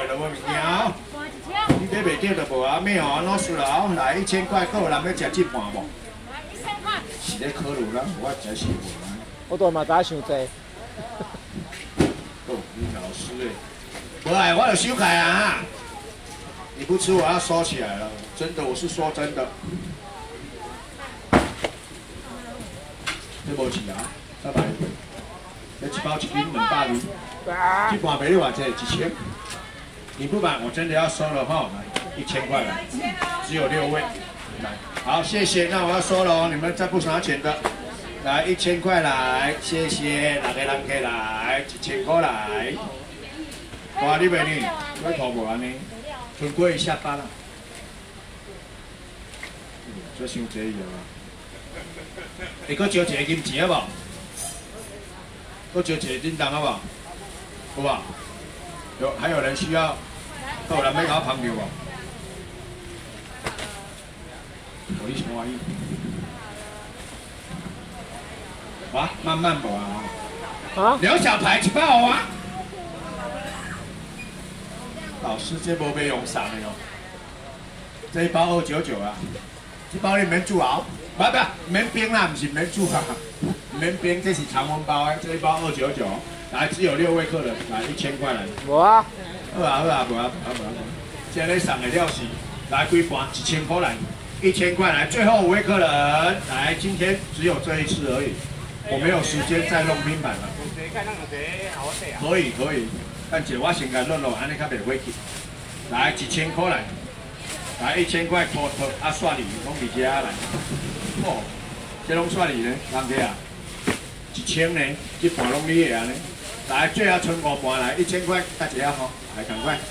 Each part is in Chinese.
的无物件哦。你买袂着就无啊，咩哦，安怎输了哦？来1000块，够有人要食一盘无？是咧考虑啦，我真是无啦。 我都嘛知想济。 哦，你老师诶，不来我就收开啊！你不吃我要收起来了，真的，我是说真的。这无钱啊，300块。这一包一斤220，一盘卖你偌济？1000。你不买，我真的要收了哈，来1000块来，只有6位，来，好，谢谢，那我要收了哦，你们再不拿钱的，来1000块来，谢谢，哪个人可以来？1000块来，哇，你袂呢？我头无安尼，存过一下班啦，这伤济伊啊，你搁招一个金钱好无？搁招一个叮当好无？有无？还有人需要，有人要搞旁边无？我一想欢喜。哇，慢慢无啊！啊？刘小排一包啊！老师，这无被用上的哦。这一包299啊，这包你免煮熬，不，免冰啦，不是免煮啊，免冰，这是常温包的，这一包299。来，只有6位客人，来1000块来。 无啊。 好啊，无啊。今日送的料是来规盘1000块来，1000块来，最后5位客人来，今天只有这一次而已，我没有时间再弄拼盘了。可以，但是我先甲弄安尼较袂火气。来1000块来，1000块拖啊刷礼拢伫遮来。哦，这拢刷礼呢，人家啊，1000呢，一盘拢你的安尼。来，最后剩5盘来，1000块，大家好，来赶快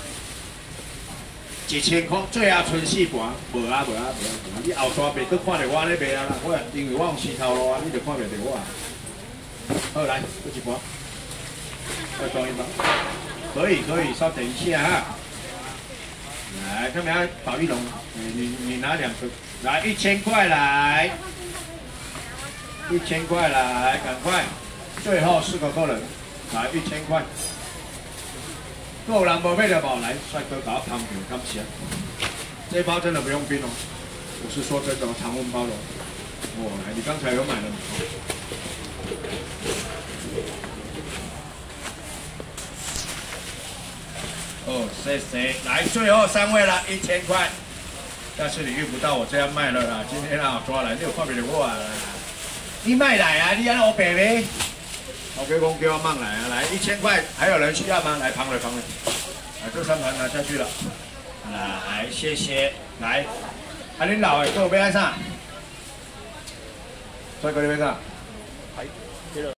，1000块，最后剩4盘，无啊，你后大袂搁看到我咧卖啊啦，我因为我用石头路啊，你就看袂到我啊。好，来，搁一盘，再装一包，可以，稍等一下哈。来，看没有保利龙，你拿2个，来1000块来，1000块来，赶快，最后4个客人。来1000块，够人无买就无来，帅哥搞旁边感谢。这一包真的不用冰哦，我是说真的，常温包的。哦，来，你刚才有买了吗？哦，谢谢。来，最后3位了，1000块。但是你遇不到我这样卖了啦，今天啊抓来，你有看别的我啊？你卖来啊？你安我白呗？OK， 公给我慢来啊！来1000块，还有人需要吗？来旁了，来这3盘拿下去了。来，谢谢。来，啊，恁老的给我买啥？帅哥你买啥？